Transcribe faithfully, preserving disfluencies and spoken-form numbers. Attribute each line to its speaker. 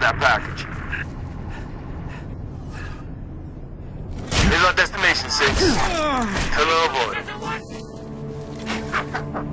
Speaker 1: that package. Here's our destination, six. Tell her avoid.